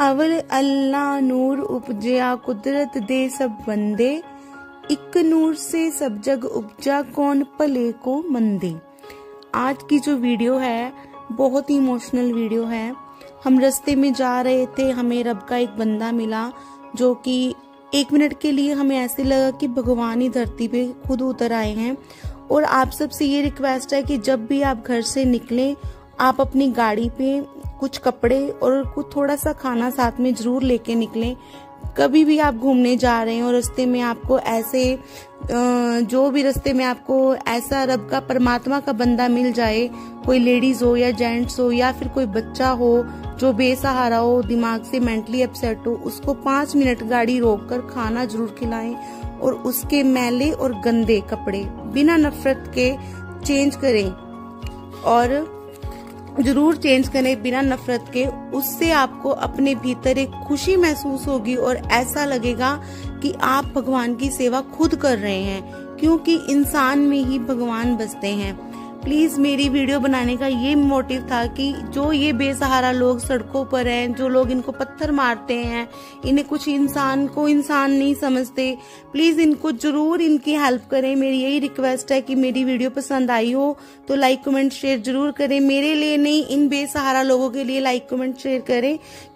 अवल अल्लाह नूर उपजया कुदरत दे सब बंदे, इक नूर से सब जग उपजा कौन भले को मंदे। आज की जो वीडियो है बहुत ही इमोशनल वीडियो है। हम रास्ते में जा रहे थे, हमें रब का एक बंदा मिला जो कि 1 मिनट के लिए हमें ऐसे लगा कि भगवान ही धरती पे खुद उतर आए हैं। और आप सबसे ये रिक्वेस्ट है कि जब भी आप घर से निकलें, आप अपनी गाड़ी पे कुछ कपड़े और कुछ थोड़ा सा खाना साथ में जरूर लेके निकलें। कभी भी आप घूमने जा रहे हैं और रास्ते में आपको ऐसे जो भी रास्ते में आपको ऐसा रब का परमात्मा का बंदा मिल जाए, कोई लेडीज हो या जेंट्स हो या फिर कोई बच्चा हो जो बेसहारा हो, दिमाग से मेंटली अपसेट हो, उसको 5 मिनट गाड़ी रोककर खाना जरूर खिलाएं और उसके मैले और गंदे कपड़े बिना नफरत के चेंज करें और जरूर चेंज करें बिना नफरत के। उससे आपको अपने भीतर एक खुशी महसूस होगी और ऐसा लगेगा कि आप भगवान की सेवा खुद कर रहे हैं, क्योंकि इंसान में ही भगवान बसते हैं। प्लीज मेरी वीडियो बनाने का ये मोटिव था कि जो ये बेसहारा लोग सड़कों पर हैं, जो लोग इनको पत्थर मारते हैं, इन्हें कुछ इंसान को इंसान नहीं समझते, प्लीज इनको जरूर इनकी हेल्प करें। मेरी यही रिक्वेस्ट है कि मेरी वीडियो पसंद आई हो तो लाइक कमेंट शेयर जरूर करें। मेरे लिए नहीं, इन बेसहारा लोगों के लिए लाइक कमेंट शेयर करें।